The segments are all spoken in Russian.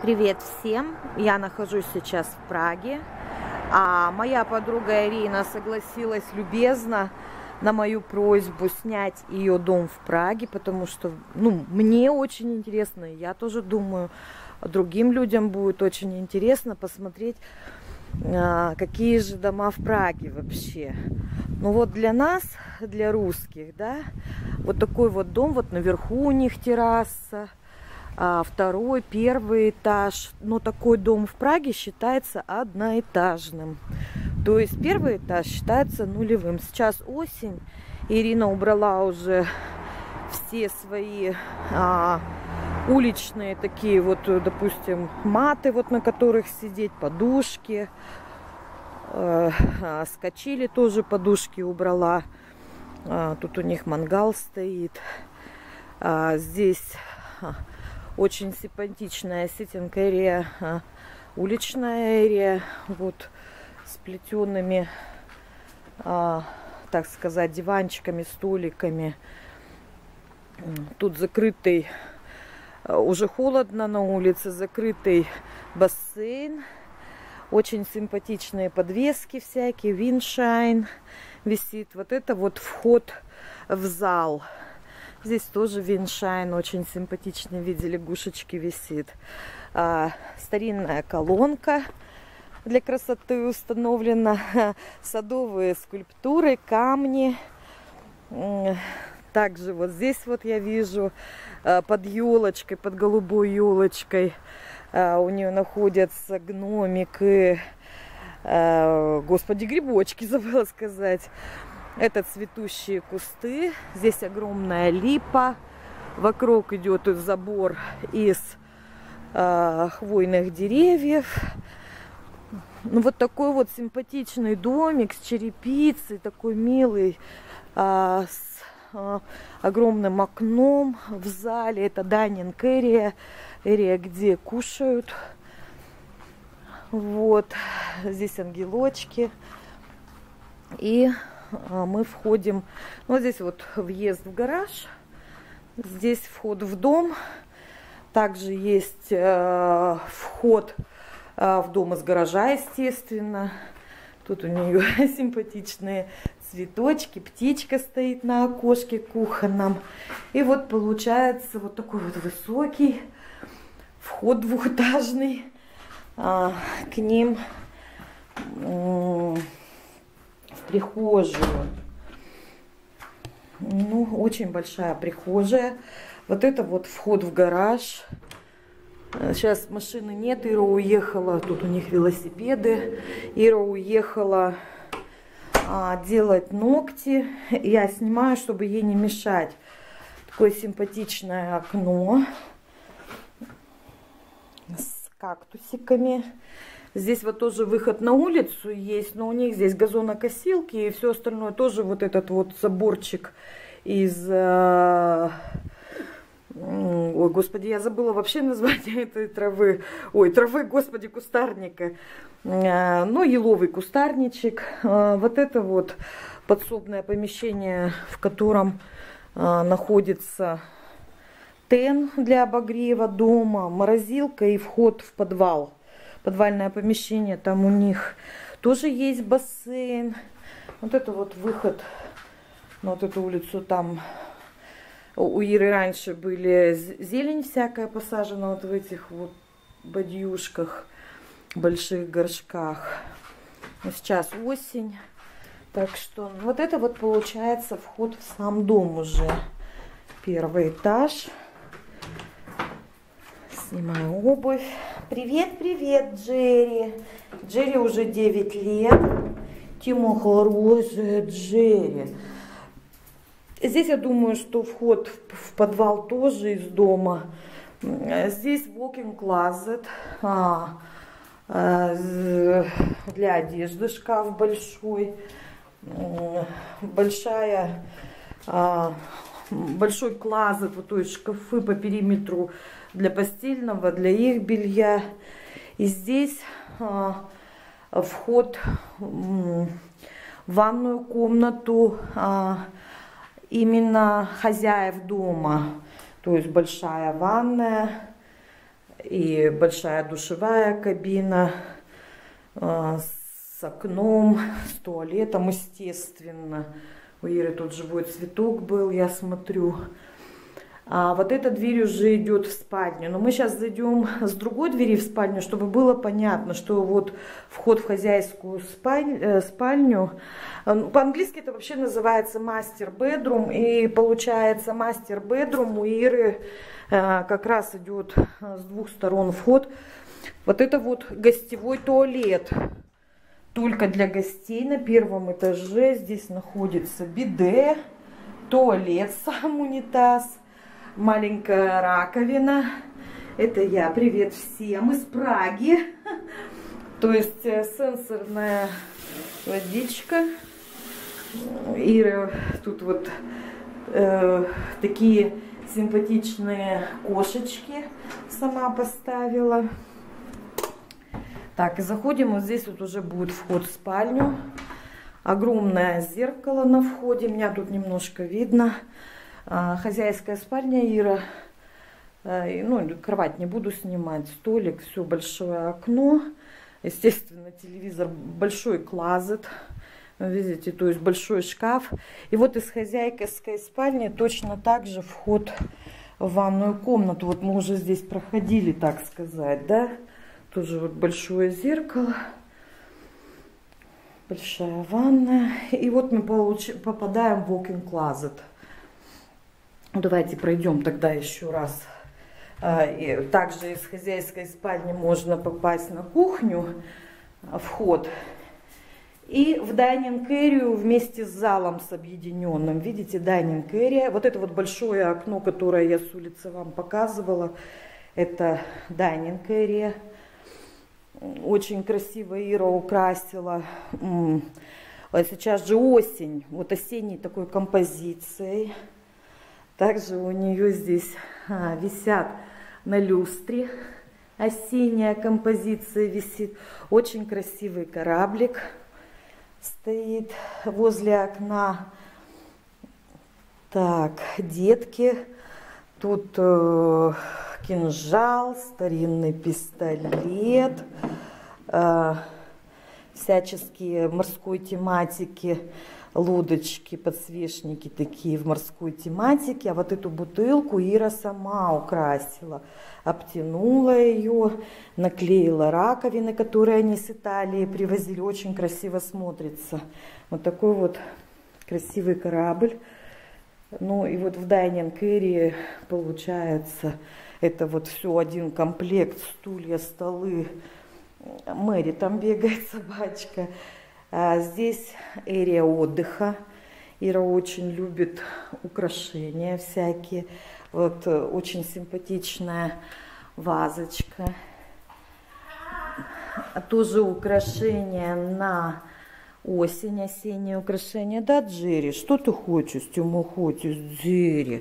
Привет всем! Я нахожусь сейчас в Праге, а моя подруга Ирина согласилась любезно на мою просьбу снять ее дом в Праге, потому что, мне очень интересно, я тоже думаю, другим людям будет очень интересно посмотреть, какие же дома в Праге вообще. Ну вот для нас, для русских, да, вот такой вот дом, вот наверху у них терраса. Второй, первый этаж. Но такой дом в Праге считается одноэтажным. То есть первый этаж считается нулевым. Сейчас осень. Ирина убрала уже все свои уличные такие вот, допустим, маты, вот на которых сидеть, подушки. Скочили тоже, подушки убрала. Тут у них мангал стоит. Здесь очень симпатичная ситинг-эрия, уличная эрия, вот с плетеными, так сказать, диванчиками, столиками. Тут закрытый, уже холодно на улице, закрытый бассейн. Очень симпатичные подвески всякие, виндшайн висит. Вот это вот вход в зал. Здесь тоже виндшайн, очень симпатичный в виде лягушечки висит. Старинная колонка для красоты установлена. Садовые скульптуры, камни. Также вот здесь вот я вижу под елочкой, под голубой елочкой у нее находятся гномик и, господи, грибочки, забыла сказать. Это цветущие кусты. Здесь огромная липа. Вокруг идет забор из хвойных деревьев. Ну, вот такой вот симпатичный домик с черепицей, такой милый, с огромным окном в зале. Это дайнинг эрия, где кушают. Вот. Здесь ангелочки. И мы входим, вот здесь вот въезд в гараж, здесь вход в дом, также есть вход в дом из гаража, естественно. Тут у нее симпатичные цветочки, птичка стоит на окошке кухонном. И вот получается вот такой вот высокий вход двухэтажный к ним прихожую. Ну, очень большая прихожая. Вот это вот вход в гараж. Сейчас машины нет, Ира уехала. Тут у них велосипеды. Ира уехала делать ногти. Я снимаю, чтобы ей не мешать. Такое симпатичное окно с кактусиками. Здесь вот тоже выход на улицу есть, но у них здесь газонокосилки и все остальное. Тоже вот этот вот заборчик из... Ой, господи, я забыла вообще название этой травы. Ой, травы, господи, кустарника. Ну, еловый кустарничек. Вот это вот подсобное помещение, в котором находится тен для обогрева дома, морозилка и вход в подвал. Подвальное помещение, там у них тоже есть бассейн. Вот это вот выход на вот эту улицу. Там у Иры раньше были зелень всякая посажена вот в этих вот бадьюшках, больших горшках. Но сейчас осень. Так что вот это вот получается вход в сам дом уже. Первый этаж. Снимаю обувь. Привет, привет, Джерри. Джерри уже 9 лет. Тима хорошая, Джерри. Здесь я думаю, что вход в подвал тоже из дома. Здесь walk-in closet. Для одежды шкаф большой. Большой клозет, вот то есть шкафы по периметру для постельного, для их белья. И здесь вход в ванную комнату именно хозяев дома. То есть большая ванная И большая душевая кабина с окном, с туалетом, естественно. У Иры тут живой цветок был, я смотрю. А вот эта дверь уже идет в спальню. Но мы сейчас зайдем с другой двери в спальню, чтобы было понятно, что вот вход в хозяйскую спальню. По-английски это вообще называется мастер-бедрум. И получается мастер-бедрум у Иры как раз идет с двух сторон вход. Вот это вот гостевой туалет. Только для гостей на первом этаже. Здесь находится биде, туалет, сам унитаз. Маленькая раковина. Это я. Привет всем из Праги. То есть сенсорная водичка. И тут вот такие симпатичные кошечки сама поставила. Так, и заходим. Вот здесь вот уже будет вход в спальню. Огромное зеркало на входе. Меня тут немножко видно. Хозяйская спальня Ира, ну, кровать не буду снимать, столик, все, большое окно, естественно, телевизор, большой клозет, видите, то есть большой шкаф. И вот из хозяйской спальни точно так же вход в ванную комнату. Вот мы уже здесь проходили, так сказать, да, тоже вот большое зеркало, большая ванная. И вот мы попадаем в walk-in closet. Давайте пройдем тогда еще раз. Также из хозяйской спальни можно попасть на кухню, вход. И в дайнинг-эрию вместе с залом с объединенным. Видите, дайнинг-эрия. Вот это вот большое окно, которое я с улицы вам показывала, это дайнинг-эрия. Очень красиво Ира украсила. Сейчас же осень, вот осенней такой композицией. Также у нее здесь висят на люстре, осенняя композиция висит. Очень красивый кораблик стоит возле окна. Так, детки. Тут кинжал, старинный пистолет, всяческие морской тематики. Лодочки, подсвечники такие в морской тематике. А вот эту бутылку Ира сама украсила. Обтянула ее, наклеила раковины, которые они с Италии привозили. Очень красиво смотрится. Вот такой вот красивый корабль. Ну и вот в дайнинг-эрии получается это вот все один комплект. Стулья, столы. Мэри там бегает, собачка. Здесь эрия отдыха. Ира очень любит украшения всякие. Вот очень симпатичная вазочка. Тоже украшения на осень, осенние украшения. Да, Джерри, что ты хочешь? Тёма хочешь, Джерри.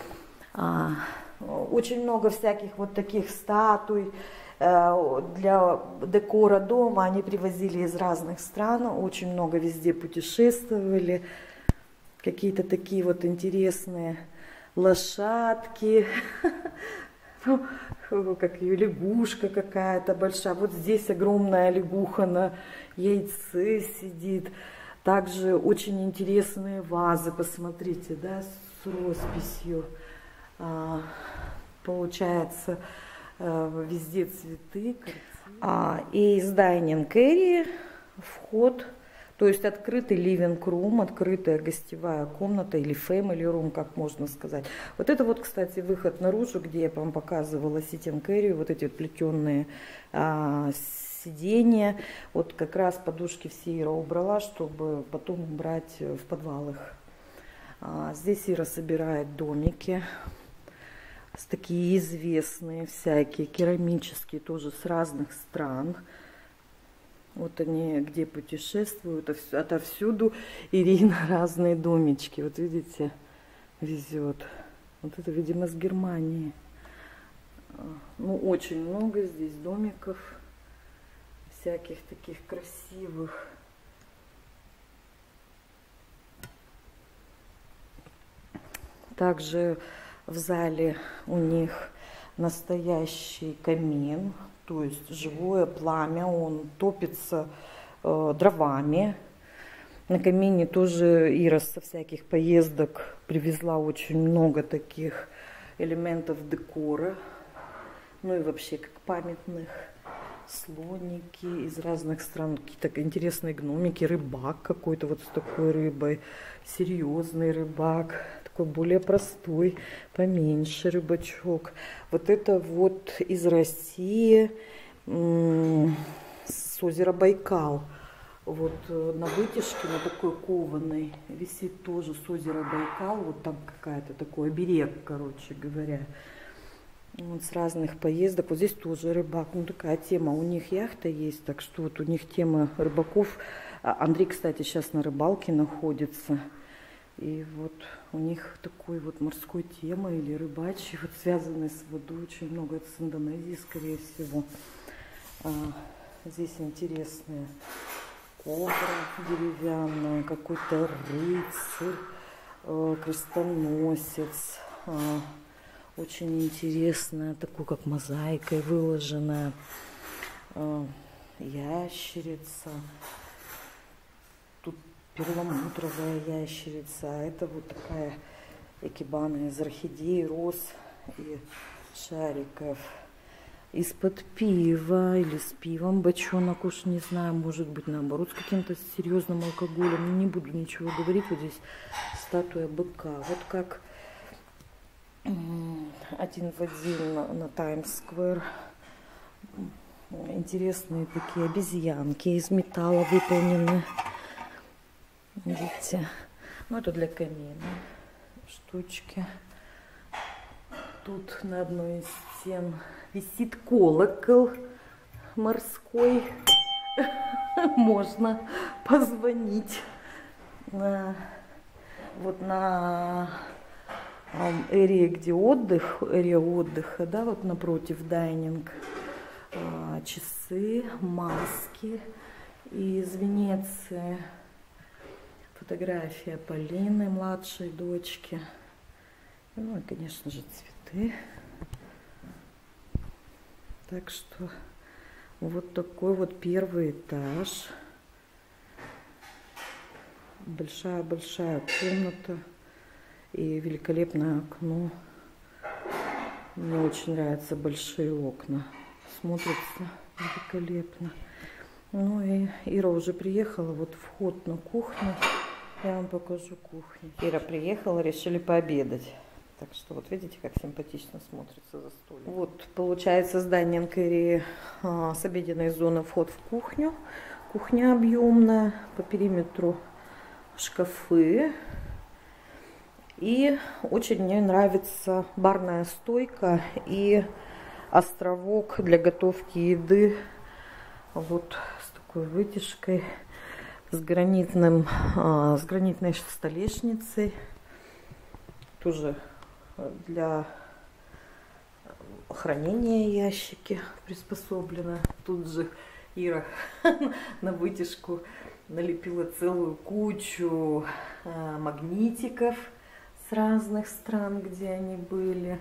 Очень много всяких вот таких статуй. Для декора дома они привозили из разных стран, очень много везде путешествовали, какие-то такие вот интересные лошадки, как ее лягушка какая-то большая, вот здесь огромная лягуха на яйце сидит, также очень интересные вазы, посмотрите, да, с росписью, получается. Везде цветы, и из дайнинг-эрии вход, то есть открытый living-room, открытая гостевая комната или family room, как можно сказать. Вот это вот, кстати, выход наружу, где я вам показывала ситинг-эрию, вот эти вот плетеные сиденья. Вот как раз подушки все Ира убрала, чтобы потом убрать в подвалах. Здесь Ира собирает домики. Такие известные всякие, керамические, тоже с разных стран. Вот они где путешествуют, отовсюду Ирина разные домички. Вот видите, везет. Вот это, видимо, с Германии. Ну, очень много здесь домиков, всяких таких красивых. Также в зале у них настоящий камин, то есть живое пламя, он топится дровами. На камине тоже Ира со всяких поездок привезла очень много таких элементов декора. Ну и вообще как памятных. Слоники из разных стран, какие-то интересные гномики, рыбак какой-то вот с такой рыбой, серьезный рыбак, такой более простой, поменьше рыбачок. Вот это вот из России, с озера Байкал. Вот на вытяжке, на такой кованой, висит тоже с озера Байкал, вот там какая-то такой оберег, короче говоря. Вот с разных поездок. Вот здесь тоже рыбак. Ну, такая тема. У них яхта есть, так что вот у них тема рыбаков. Андрей, кстати, сейчас на рыбалке находится. И вот у них такой вот морской темы или рыбачий, вот связанный с водой. Очень много. Это с Индонезии, скорее всего. Здесь интересные кобра деревянная, какой-то рыцарь, крестоносец. Очень интересная, такой как мозаикой выложенная ящерица. Тут перламутровая ящерица. А это вот такая экибана из орхидей, роз и шариков. Из-под пива или с пивом бочонок, уж не знаю, может быть наоборот с каким-то серьезным алкоголем. Не буду ничего говорить. Вот здесь статуя быка. Вот как один в один на Таймс-сквер. Интересные такие обезьянки из металла выполнены. Видите? Ну, это для камина штучки. Тут на одной из стен висит колокол морской. Можно позвонить. Вот на эрия, где отдых, эрия отдыха, да, вот напротив дайнинг, часы, маски из Венеции, фотография Полины, младшей дочки, ну и, конечно же, цветы. Так что вот такой вот первый этаж, большая-большая комната. И великолепное окно. Мне очень нравятся большие окна. Смотрится великолепно. Ну и Ира уже приехала. Вот вход на кухню. Я вам покажу кухню. Ира приехала, решили пообедать. Так что вот видите, как симпатично смотрится за столиком. Вот получается здание НКРИ с обеденной зоны, вход в кухню. Кухня объемная. По периметру шкафы. И очень мне нравится барная стойка и островок для готовки еды. Вот с такой вытяжкой, с гранитной столешницей. Тоже для хранения ящики приспособлено. Тут же Ира на вытяжку налепила целую кучу магнитиков с разных стран, где они были.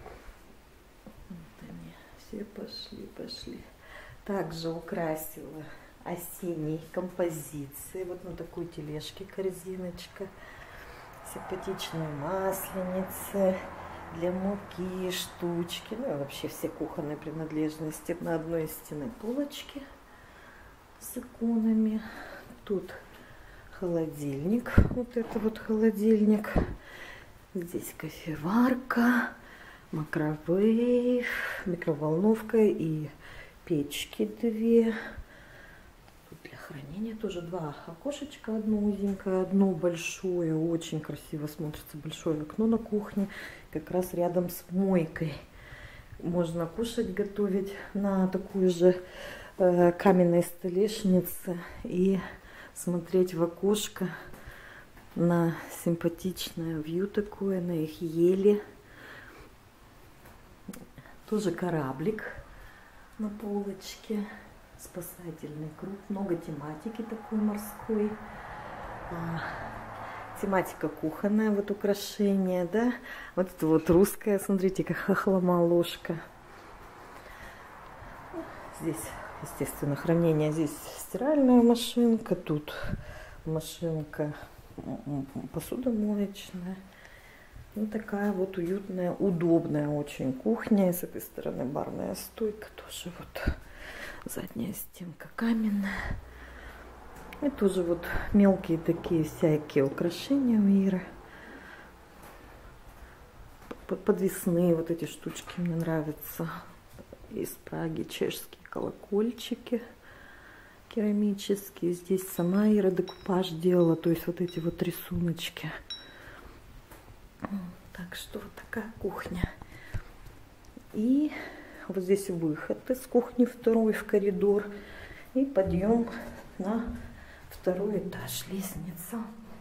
Вот они все пошли. Также украсила осенней композицией. Вот на такой тележке корзиночка. Симпатичные масленицы для муки, штучки. Ну и вообще все кухонные принадлежности. На одной из стены полочки с иконами. Тут холодильник. Вот это вот холодильник. Здесь кофеварка, микровейв, микроволновка и печки две. Тут для хранения тоже два окошечка. Одно узенькое, одно большое. Очень красиво смотрится большое окно на кухне. Как раз рядом с мойкой. Можно кушать, готовить на такой же каменной столешнице и смотреть в окошко на симпатичное вью такое, на их ели. Тоже кораблик на полочке, спасательный круг, много тематики такой морской. тематика кухонная, вот украшения, да. Вот это вот русская, смотрите, как хохлома ложка. Здесь, естественно, хранение. Здесь стиральная машинка, тут машинка посудомоечная. Ну, такая вот уютная, удобная очень кухня. И с этой стороны барная стойка тоже вот. Задняя стенка каменная. И тоже вот мелкие такие всякие украшения у Иры. Подвесные вот эти штучки мне нравятся. Из Праги чешские колокольчики керамические. Здесь сама Ира декупаж делала. То есть вот эти вот рисуночки. Так что вот такая кухня. И вот здесь выход из кухни второй в коридор. И подъем на второй этаж, лестница.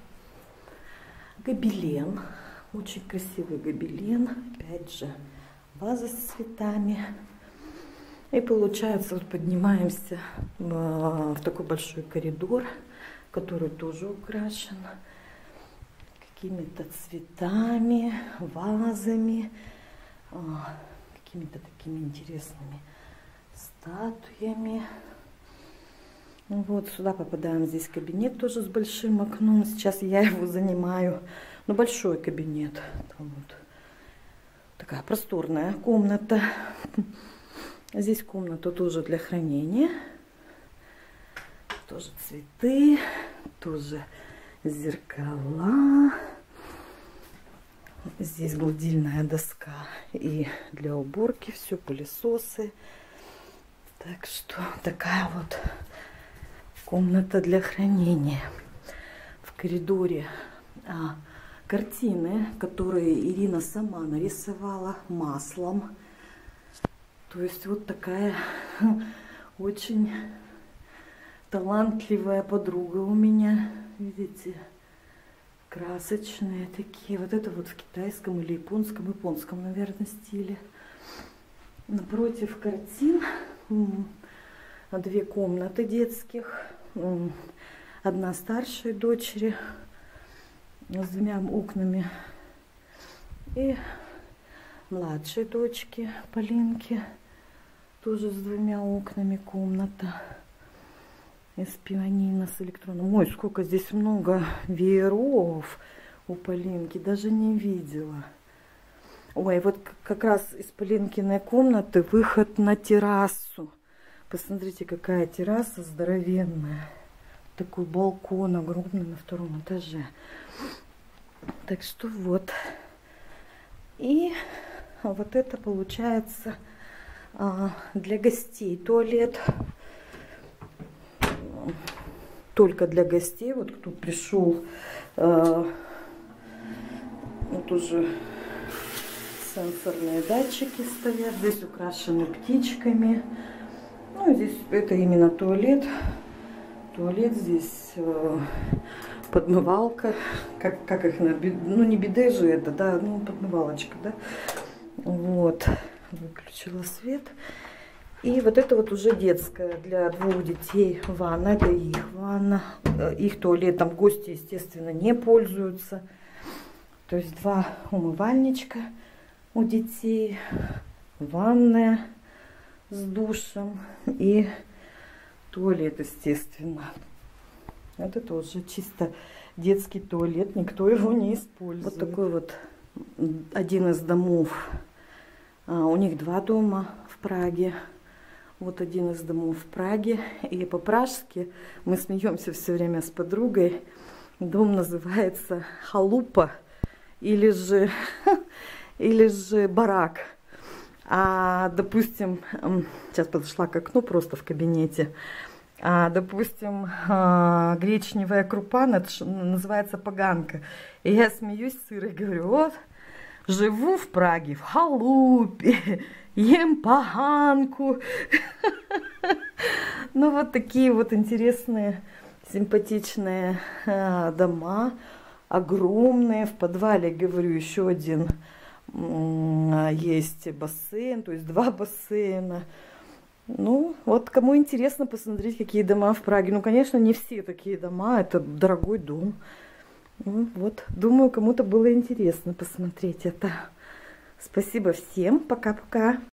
Гобелен. Очень красивый гобелен. Опять же, ваза с цветами. И получается, вот поднимаемся в такой большой коридор, который тоже украшен какими-то цветами, вазами, какими-то такими интересными статуями. Вот сюда попадаем. Здесь кабинет тоже с большим окном. Сейчас я его занимаю. Но большой кабинет. Там вот такая просторная комната. Здесь комната тоже для хранения. Тоже цветы. Тоже зеркала. Здесь гладильная доска и для уборки все, пылесосы. Так что такая вот комната для хранения. В коридоре картины, которые Ирина сама нарисовала маслом. То есть вот такая очень талантливая подруга у меня. Видите, красочные такие. Вот это вот в китайском или японском, наверное, стиле. Напротив картин две комнаты детских. Одна старшей дочери с двумя окнами и младшей дочки Полинки тоже с двумя окнами комната из пианино с электроном. Ой, сколько здесь много вееров у Полинки, даже не видела. Ой, вот как раз из Полинкиной комнаты выход на террасу. Посмотрите, какая терраса здоровенная. Такой балкон огромный на втором этаже. Так что вот. И вот это получается для гостей туалет. Только для гостей. Вот кто пришел, вот уже сенсорные датчики стоят. Здесь украшены птичками. Ну, здесь это именно туалет. Туалет здесь подмывалка. Как их ну не биде же это, да, ну подмывалочка, да. Вот. Выключила свет. И вот это вот уже детская для двух детей ванна. Это их ванна. Их туалетом гости, естественно, не пользуются. То есть два умывальничка у детей. Ванная с душем и туалет, естественно. Это тоже чисто детский туалет, никто его не использует. Вот такой вот один из домов. У них два дома в Праге. Вот один из домов в Праге. И по-пражски мы смеемся все время с подругой. Дом называется халупа или же барак. Допустим, сейчас подошла к окну просто в кабинете. Допустим, гречневая крупа называется поганка. И я смеюсь с Ирой, говорю, вот, живу в Праге, в халупе, ем поганку. Ну, вот такие вот интересные, симпатичные дома, огромные. В подвале, говорю, еще один есть бассейн, то есть два бассейна. Ну, вот кому интересно посмотреть, какие дома в Праге. Ну, конечно, не все такие дома, это дорогой дом. Вот, думаю, кому-то было интересно посмотреть это. Спасибо всем. Пока-пока.